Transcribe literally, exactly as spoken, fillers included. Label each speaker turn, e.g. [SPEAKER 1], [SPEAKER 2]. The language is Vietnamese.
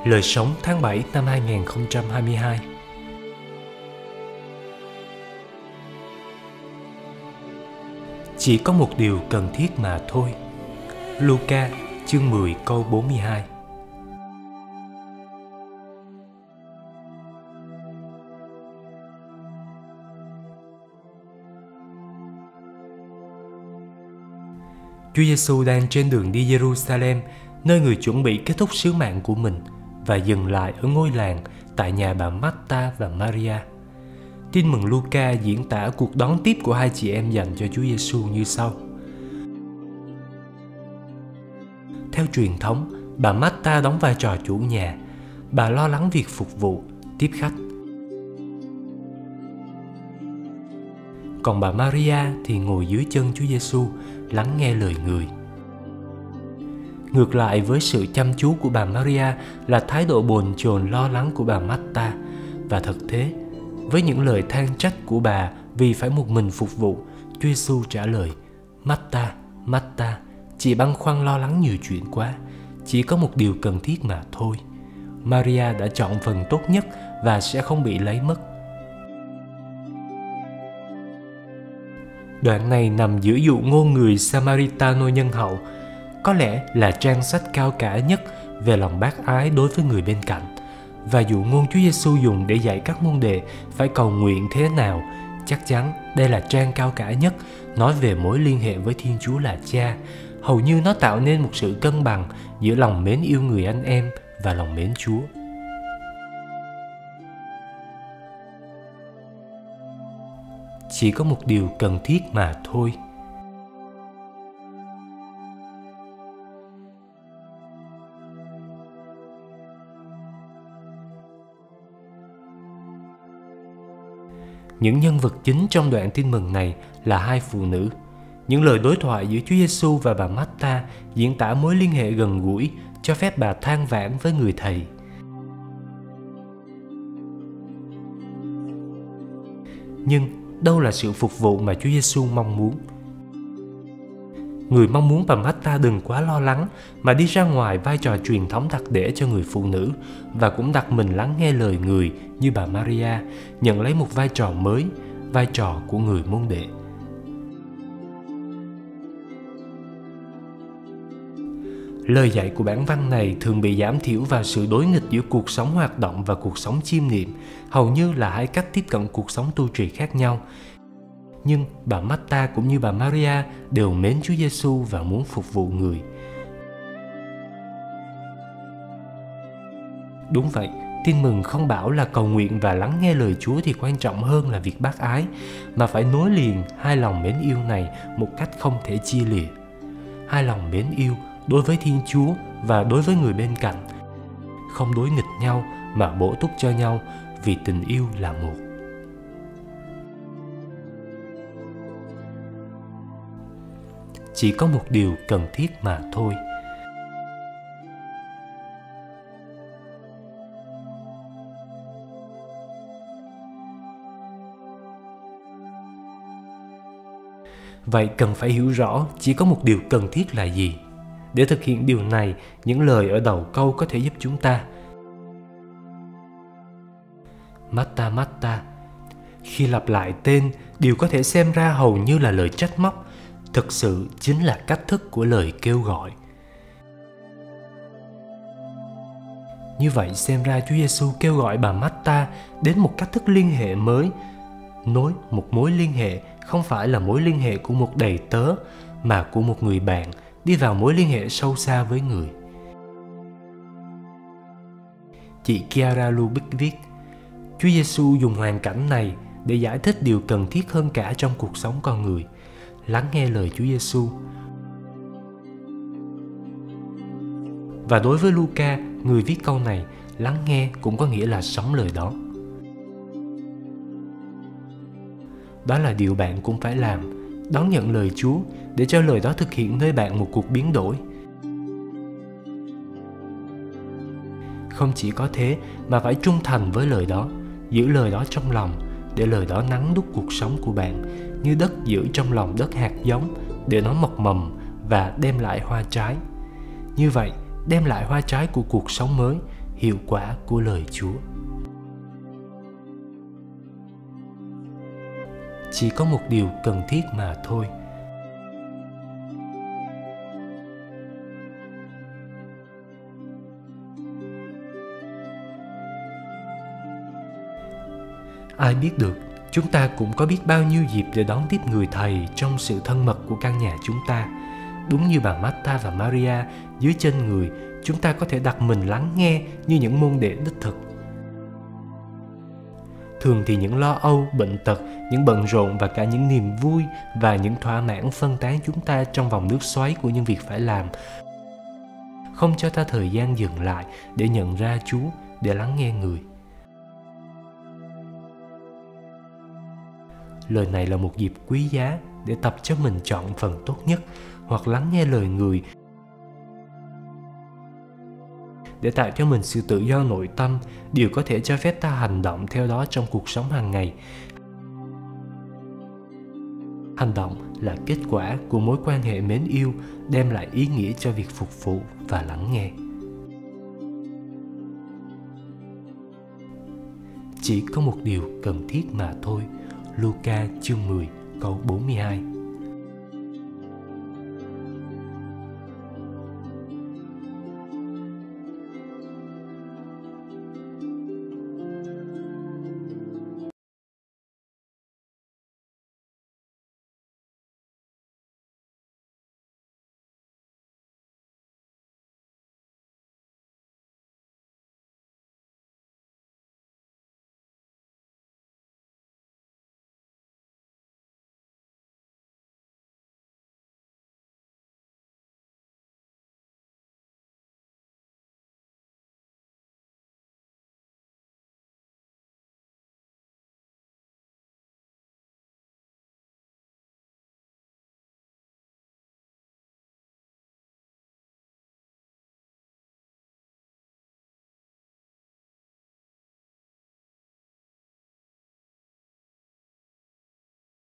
[SPEAKER 1] Lời sống tháng bảy năm hai nghìn không trăm hai mươi hai. Chỉ có một điều cần thiết mà thôi. Luca chương mười câu bốn mươi hai. Chúa Giêsu đang trên đường đi Jerusalem, nơi người chuẩn bị kết thúc sứ mạng của mình, và dừng lại ở ngôi làng tại nhà bà Marta và Maria. Tin mừng Luca diễn tả cuộc đón tiếp của hai chị em dành cho Chúa Giêsu như sau. Theo truyền thống, bà Marta đóng vai trò chủ nhà. Bà lo lắng việc phục vụ, tiếp khách. Còn bà Maria thì ngồi dưới chân Chúa Giêsu, lắng nghe lời người. Ngược lại với sự chăm chú của bà Maria là thái độ bồn chồn lo lắng của bà Marta. Và thật thế, với những lời than trách của bà vì phải một mình phục vụ, Chúa Giêsu trả lời: Marta, Marta, chị băn khoăn lo lắng nhiều chuyện quá, chỉ có một điều cần thiết mà thôi. Maria đã chọn phần tốt nhất và sẽ không bị lấy mất. Đoạn này nằm giữa dụ ngôn người Samaritano nhân hậu, có lẽ là trang sách cao cả nhất về lòng bác ái đối với người bên cạnh, và dụ ngôn Chúa Giêsu dùng để dạy các môn đệ phải cầu nguyện thế nào. Chắc chắn đây là trang cao cả nhất nói về mối liên hệ với Thiên Chúa là Cha. Hầu như nó tạo nên một sự cân bằng giữa lòng mến yêu người anh em và lòng mến Chúa. Chỉ có một điều cần thiết mà thôi. Những nhân vật chính trong đoạn tin mừng này là hai phụ nữ. Những lời đối thoại giữa Chúa Giêsu và bà Marta diễn tả mối liên hệ gần gũi, cho phép bà than vãn với người thầy. Nhưng đâu là sự phục vụ mà Chúa Giêsu mong muốn? Người mong muốn bà Marta đừng quá lo lắng mà đi ra ngoài vai trò truyền thống đặt để cho người phụ nữ, và cũng đặt mình lắng nghe lời người như bà Maria, nhận lấy một vai trò mới, vai trò của người môn đệ. Lời dạy của bản văn này thường bị giảm thiểu vào sự đối nghịch giữa cuộc sống hoạt động và cuộc sống chiêm niệm, hầu như là hai cách tiếp cận cuộc sống tu trì khác nhau. Nhưng bà Marta cũng như bà Maria đều mến Chúa Giêsu và muốn phục vụ người. Đúng vậy, tin mừng không bảo là cầu nguyện và lắng nghe lời Chúa thì quan trọng hơn là việc bác ái, mà phải nối liền hai lòng mến yêu này một cách không thể chia lìa. Hai lòng mến yêu đối với Thiên Chúa và đối với người bên cạnh, không đối nghịch nhau mà bổ túc cho nhau, vì tình yêu là một. Chỉ có một điều cần thiết mà thôi. Vậy cần phải hiểu rõ chỉ có một điều cần thiết là gì. Để thực hiện điều này, những lời ở đầu câu có thể giúp chúng ta. Marta, Marta. Khi lặp lại tên, điều có thể xem ra hầu như là lời trách móc, thực sự chính là cách thức của lời kêu gọi. Như vậy xem ra Chúa Giêsu kêu gọi bà Marta đến một cách thức liên hệ mới, nối một mối liên hệ không phải là mối liên hệ của một đầy tớ, mà của một người bạn, đi vào mối liên hệ sâu xa với người. Chị Chiara Lubick viết, Chúa Giêsu dùng hoàn cảnh này để giải thích điều cần thiết hơn cả trong cuộc sống con người: lắng nghe lời Chúa Giêsu. Và đối với Luca, người viết câu này, lắng nghe cũng có nghĩa là sống lời đó. Đó là điều bạn cũng phải làm, đón nhận lời Chúa để cho lời đó thực hiện nơi bạn một cuộc biến đổi. Không chỉ có thế mà phải trung thành với lời đó, giữ lời đó trong lòng, để lời đó nắn đúc cuộc sống của bạn, như đất giữ trong lòng đất hạt giống, để nó mọc mầm và đem lại hoa trái. Như vậy, đem lại hoa trái của cuộc sống mới, hiệu quả của lời Chúa. Chỉ có một điều cần thiết mà thôi. Ai biết được, chúng ta cũng có biết bao nhiêu dịp để đón tiếp người thầy trong sự thân mật của căn nhà chúng ta. Đúng như bà Martha và Maria, dưới chân người, chúng ta có thể đặt mình lắng nghe như những môn đệ đích thực. Thường thì những lo âu, bệnh tật, những bận rộn và cả những niềm vui và những thỏa mãn phân tán chúng ta trong vòng nước xoáy của những việc phải làm, không cho ta thời gian dừng lại để nhận ra Chúa, để lắng nghe người. Lời này là một dịp quý giá để tập cho mình chọn phần tốt nhất, hoặc lắng nghe lời người, để tạo cho mình sự tự do nội tâm, điều có thể cho phép ta hành động theo đó trong cuộc sống hàng ngày. Hành động là kết quả của mối quan hệ mến yêu, đem lại ý nghĩa cho việc phục vụ và lắng nghe. Chỉ có một điều cần thiết mà thôi. Luca chương mười câu bốn mươi hai.